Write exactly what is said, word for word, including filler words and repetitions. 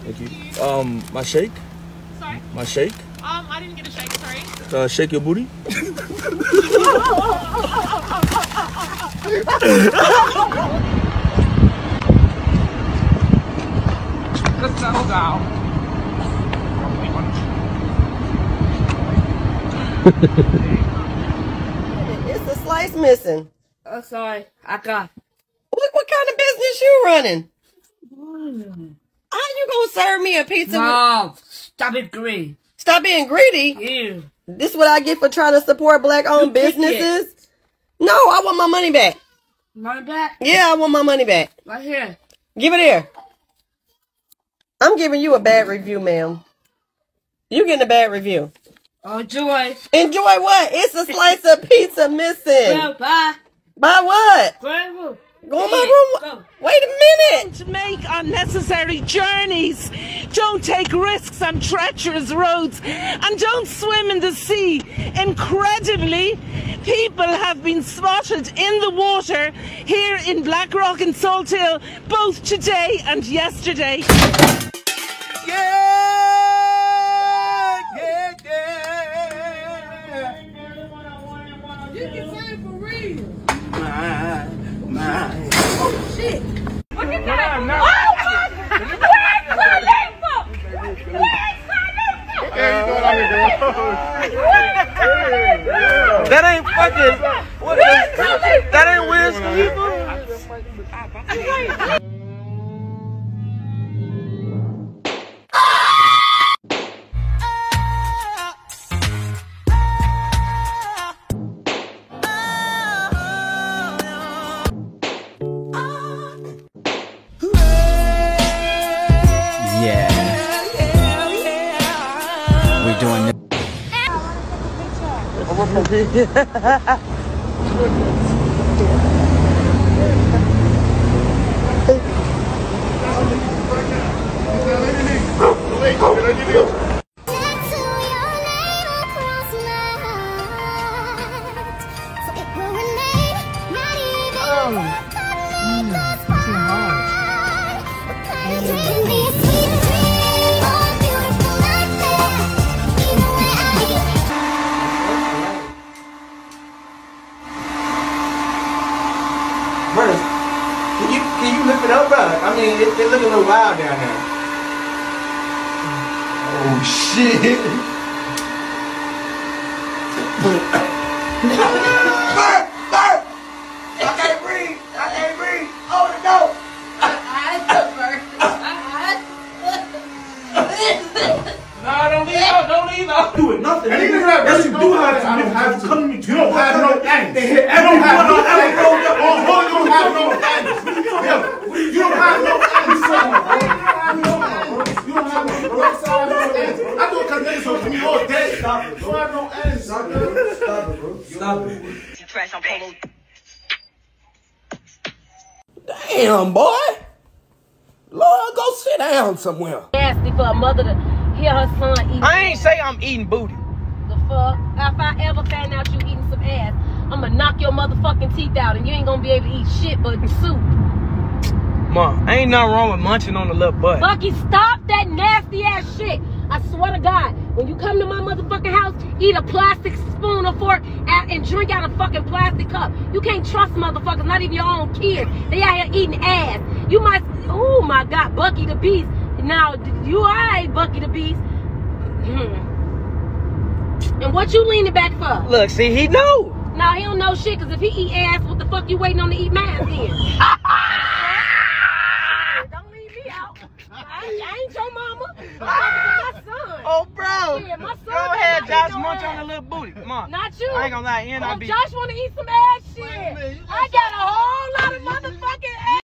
Thank you. Um, my shake? Sorry? My shake? Um, I didn't get a shake, sorry. Uh, shake your booty? Let's settle down. It's a slice missing. Oh, sorry. I got. Look what kind of business you running. How you gonna serve me a pizza? No, stop it, greedy. Stop being greedy. Yeah. This is what I get for trying to support black-owned businesses. No, I want my money back. Money back? Yeah, I want my money back. Right here. Give it here. I'm giving you a bad review, ma'am. You getting a bad review. Oh, Joy. Enjoy what? It's a slice of pizza missing. Well, bye. By what? Go in the room. Go in my room. Go. Wait a minute. Don't make unnecessary journeys. Don't take risks on treacherous roads. And don't swim in the sea. Incredibly, people have been spotted in the water here in Blackrock and Salt Hill both today and yesterday. Yeah, yeah, yeah. You can say it for real. My, my. Oh, shit. Look at that. No, no. Oh, my. Where's Khalifa? Where's Khalifa? Okay, you doing out here, girl? That ain't fucking. What is that? Ain't Wiz Khalifa. Yeah. We're doing this. Brother, can you can you lift it up, bro? I mean, it, it look a little wild down there. Oh shit! Burp, burp! I can't breathe. I can't breathe. Oh no! No, don't leave out. Don't leave out. Do it. Nothing. And even that, yes, you do have to. You don't have to. Come to me. You don't have no anger. You don't have no anger. You don't have no anger. You don't have no anger. You don't have no anger. I do it because niggas don't give me all day. Stop it. You don't have no anger. Stop it, bro. Stop it, bro. Stop it. You trash on polo. Damn, boy. Lord, go sit down somewhere. Nasty for a mother to hear her son eat. I ain't say I'm eating booty. The fuck? If I ever find out you eating some ass, I'ma knock your motherfucking teeth out and you ain't gonna be able to eat shit but soup. Mom, ain't nothing wrong with munching on the little butt. Bucky, stop that nasty ass shit. I swear to God, when you come to my motherfucking house, eat a plastic spoon or fork and drink out a fucking plastic cup. You can't trust motherfuckers, not even your own kids. They out here eating ass. You might, oh my God, Bucky the Beast. Now, you alright, Bucky the Beast. And what you leaning back for? Look, see, he know. Nah, he don't know shit, because if he eat ass, what the fuck you waiting on to eat mine then? Don't leave me out. I, I ain't your mama. I'm my son. Oh, bro. Yeah, my son. Go ahead, Josh, munch on the little booty. Come on. Not you. I ain't gonna lie, and I Oh, be. Josh want to eat some ass shit. I got a whole lot of motherfucking ass.